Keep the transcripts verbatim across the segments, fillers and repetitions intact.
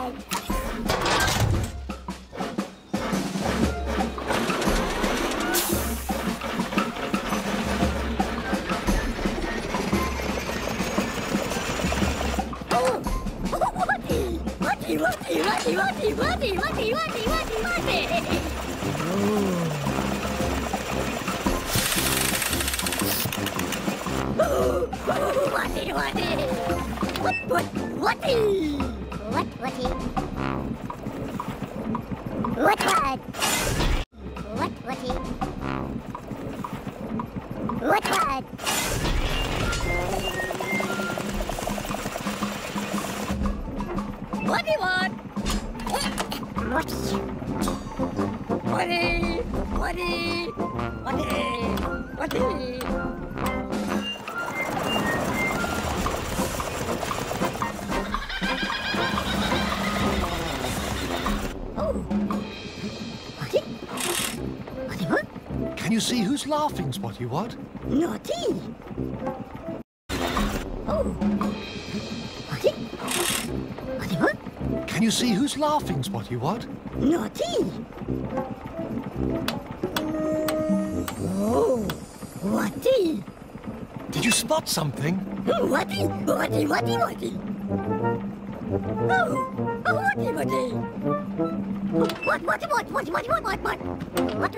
Watty, watty, watty, watty, watty, watty, watty, watty, watty. Oh, watty, watty. What, what, watty? What, watty? What, what? What, watty? What, what? What do you want? What? What? What? What? What? Oh. What? What? What? Can you see who's laughing, Spotty What? Naughty. Oh. What? What? What? Can you see who's laughing, Spotty What? Naughty. Oh, Watty. Did you spot something? Watty, Watty, Watty, Watty. Oh, oh, Watty, Watty. What, what, what, what, what, what, what, what, what? What,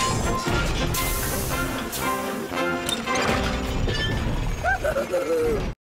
Watty?